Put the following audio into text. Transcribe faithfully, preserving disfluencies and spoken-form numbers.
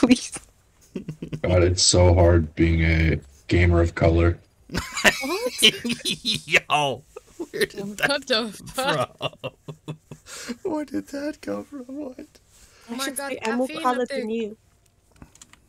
please. God, it's so hard being a gamer of color. What? Yo, where did that What the come fuck? from? Where did that come from? What? Oh my I should god, say I'm more caffeine colored update. than you.